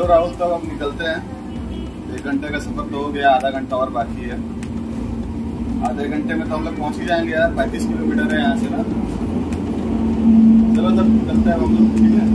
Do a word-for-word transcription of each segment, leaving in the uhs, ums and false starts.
चलो राहुल, तब हम निकलते हैं। एक घंटे का सफर तो हो गया, आधा घंटा और बाकी है। आधे घंटे में तो हम लोग पहुंच ही जाएंगे यार। पैंतीस किलोमीटर है यहाँ से ना। चलो तब निकलते हैं हम लोग, ठीक है।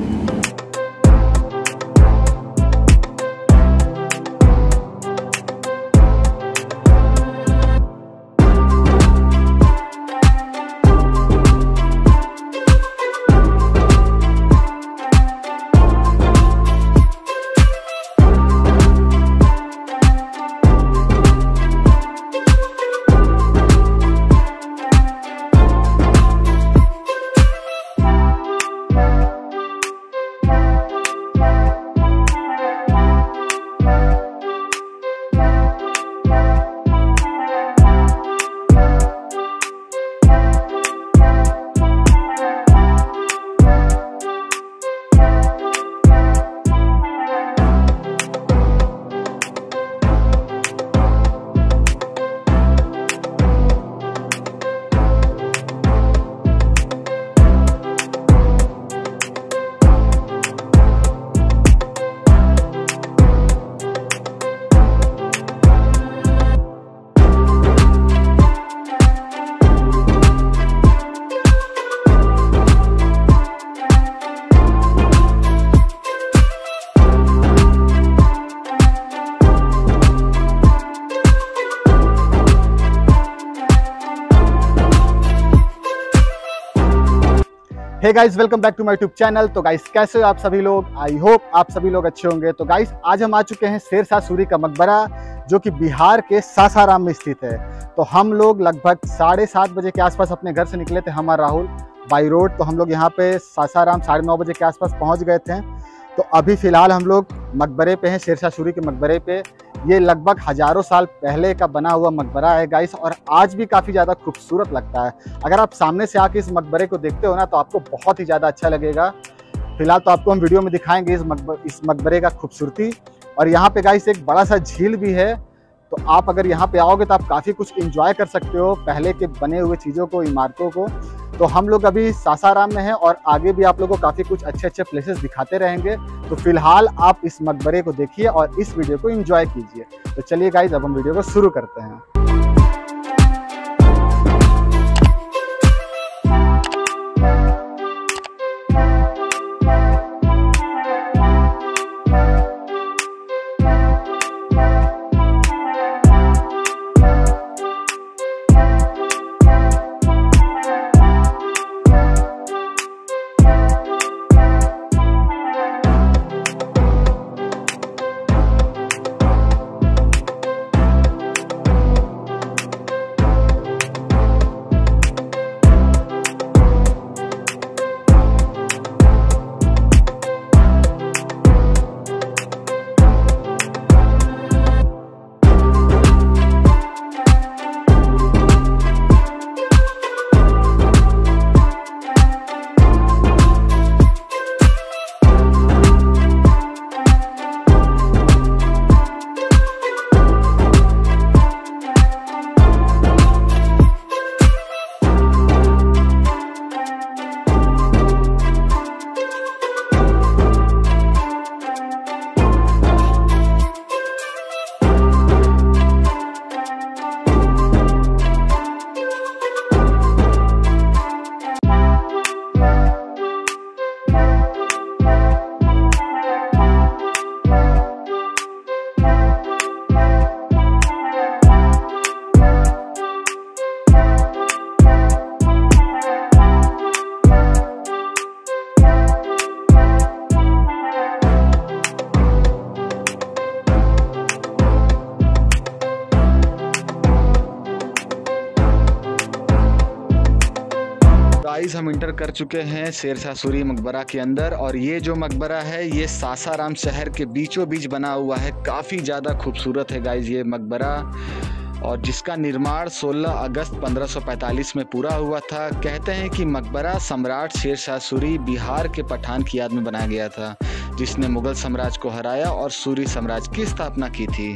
Hey guys, welcome back to my YouTube channel. तो गाइस, कैसे हो आप सभी लोग? आई होप आप सभी लोग अच्छे होंगे। तो गाइस, आज हम आ चुके हैं शेरशाह सूरी का मकबरा, जो कि बिहार के सासाराम में स्थित है। तो हम लोग लगभग साढ़े सात बजे के आसपास अपने घर से निकले थे, हम और राहुल, बाई रोड। तो हम लोग यहाँ पे सासाराम साढ़े नौ बजे के आसपास पहुँच गए थे। तो अभी फ़िलहाल हम लोग मकबरे पे हैं, शेरशाह सूरी के मकबरे पे। ये लगभग हज़ारों साल पहले का बना हुआ मकबरा है गाइस, और आज भी काफ़ी ज़्यादा खूबसूरत लगता है। अगर आप सामने से आके इस मकबरे को देखते हो ना, तो आपको बहुत ही ज़्यादा अच्छा लगेगा। फिलहाल तो आपको हम वीडियो में दिखाएंगे इस मकबर इस मकबरे का खूबसूरती। और यहाँ पे गाइस एक बड़ा सा झील भी है। तो आप अगर यहाँ पे आओगे तो आप काफ़ी कुछ इंजॉय कर सकते हो, पहले के बने हुए चीज़ों को, इमारतों को। तो हम लोग अभी सासाराम में हैं और आगे भी आप लोगों को काफ़ी कुछ अच्छे अच्छे प्लेसेस दिखाते रहेंगे। तो फिलहाल आप इस मकबरे को देखिए और इस वीडियो को एंजॉय कीजिए। तो चलिए गाइस, अब हम वीडियो को शुरू करते हैं। गाइस, हम इंटर कर चुके हैं शेरशाह सूरी मकबरा के अंदर। और ये जो मकबरा है ये सासाराम शहर के बीचों बीच बना हुआ है। काफ़ी ज़्यादा खूबसूरत है गाइस ये मकबरा, और जिसका निर्माण सोलह अगस्त पंद्रह सौ पैंतालीस में पूरा हुआ था। कहते हैं कि मकबरा सम्राट शेरशाह सूरी बिहार के पठान की याद में बनाया गया था, जिसने मुगल साम्राज्य को हराया और सूरी साम्राज्य की स्थापना की थी।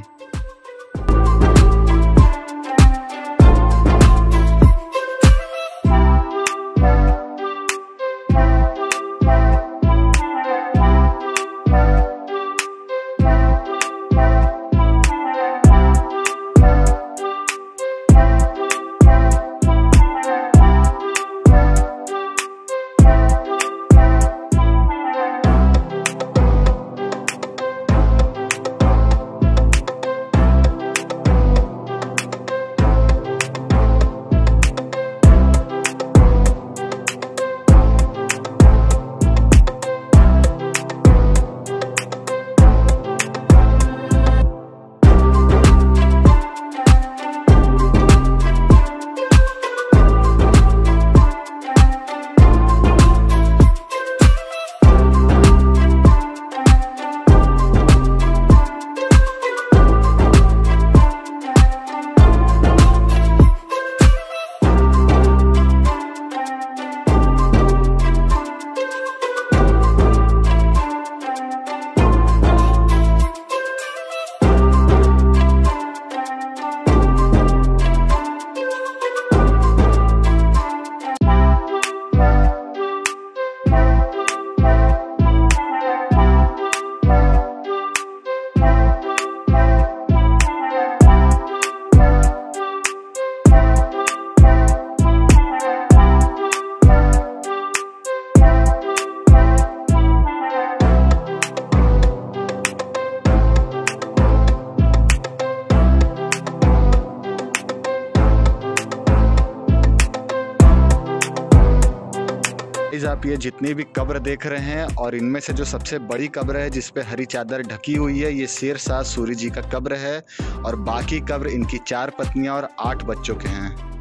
आप ये जितनी भी कब्र देख रहे हैं और इनमें से जो सबसे बड़ी कब्र है जिस पे हरी चादर ढकी हुई है, ये शेर शाह सूरी जी का कब्र है और बाकी कब्र इनकी चार पत्नियां और आठ बच्चों के हैं।